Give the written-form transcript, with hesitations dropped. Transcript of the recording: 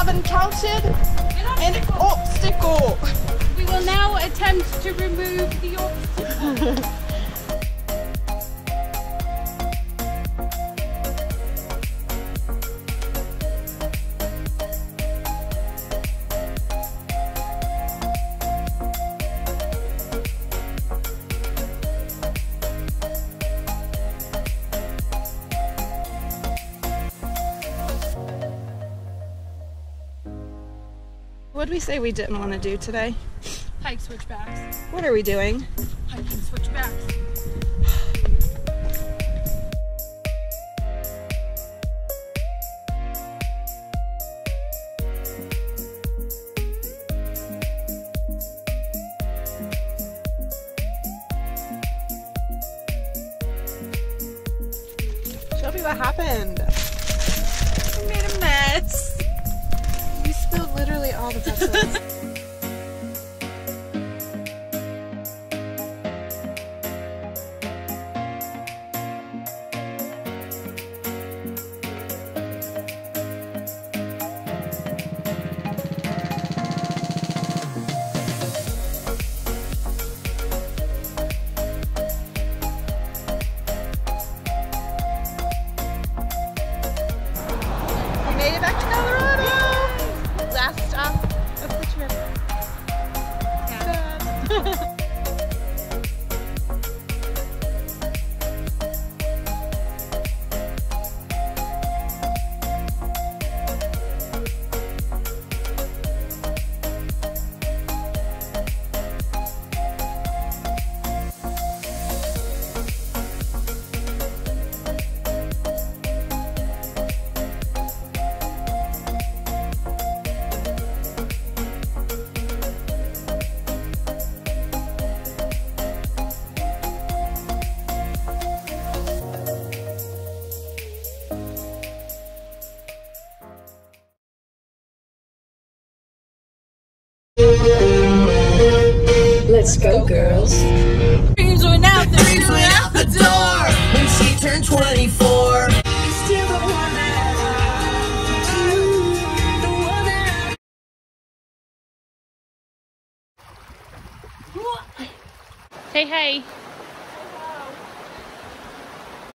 have encountered an obstacle. We will now attempt to remove the obstacle. What did we say we didn't want to do today? Hike switchbacks. What are we doing? Hiking switchbacks. Shelby, what happened? We made a mess. You spilled literally all the pretzels. Made it back to Colorado! Last stop of the trip. Yeah. Let's go, girls. Dreams went out the door. When she turned 24. Hey, hey.